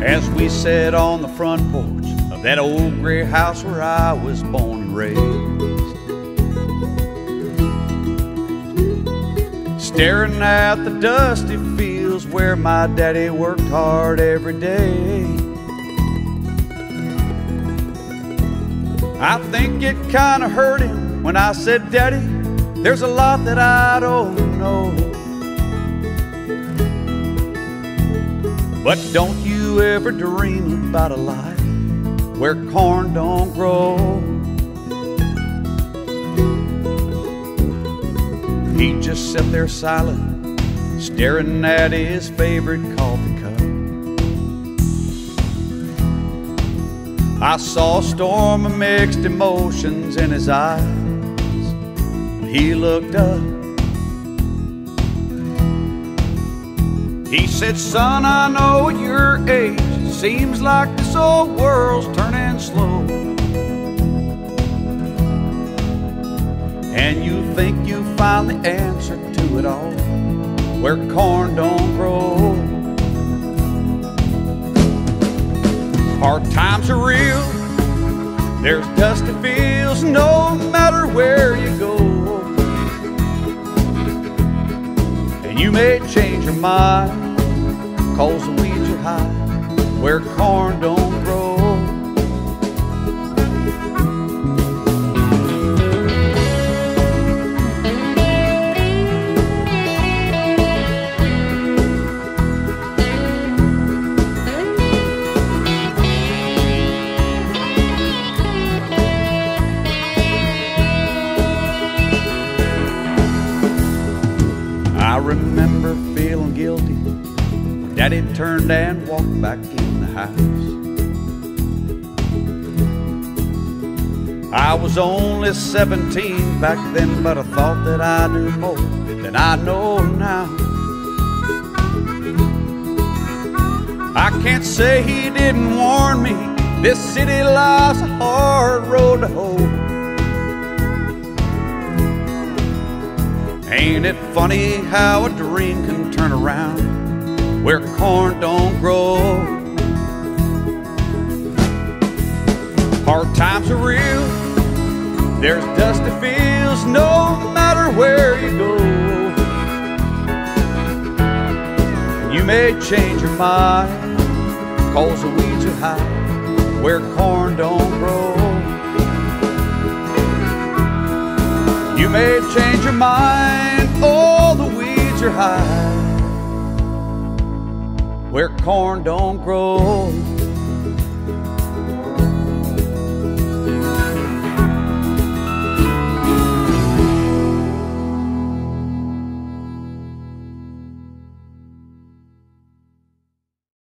as we sat on the front porch of that old gray house where I was born and raised, staring at the dusty fields where my daddy worked hard every day. I think it kinda hurt him when I said, "Daddy, there's a lot that I don't know. But don't you ever dream about a life where corn don't grow." He just sat there silent, staring at his favorite coffee cup. I saw a storm of mixed emotions in his eyes when he looked up. He said, "Son, I know at your age it seems like this old world's turning slow, and you think you found the answer to it all where corn don't grow. Hard times are real, there's dusty fields no matter where you go, and you may change your mind 'cause the weeds are high where corn don't grow." I remember feeling guilty when Daddy turned and walked back in the house. I was only 17 back then, but I thought that I knew more than I know now. I can't say he didn't warn me, this city life's a hard road to hoe. Ain't it funny how a dream can turn around where corn don't grow? Hard times are real, there's dusty fields no matter where you go. You may change your mind 'cause the weeds are high where corn don't grow. You may change your mind, oh, the weeds are high where corn don't grow.